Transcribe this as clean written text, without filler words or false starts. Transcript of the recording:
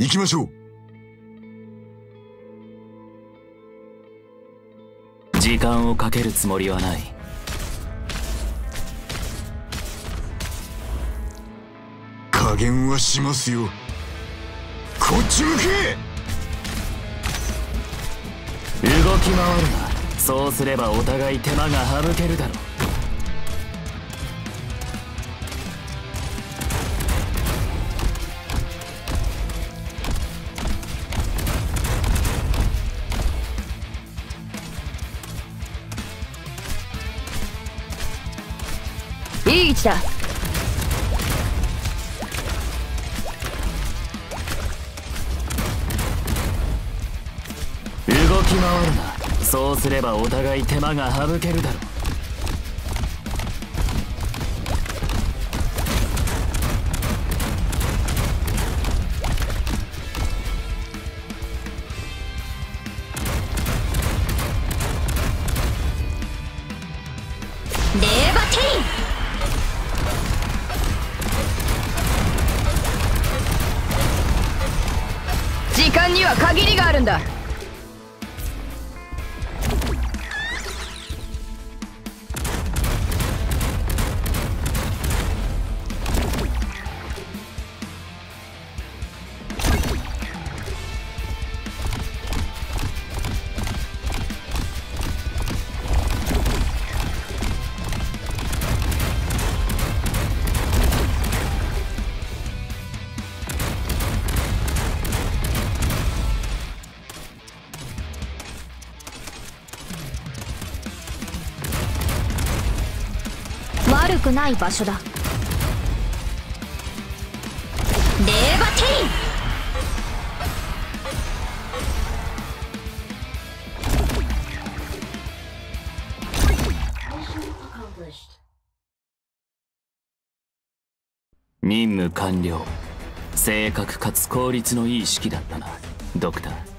行きましょう。 時間をかけるつもりはない。 加減はしますよ。こっち向け。 動き回るな。そうすればお互い手間が省けるだろう。 いい位置だ。 動き回るな。そうすればお互い手間が省けるだろう。 レーバティン。時間には限りがあるんだ。悪くない場所だ。レーバティン。 任務完了。正確かつ効率のいい式だったな、ドクター。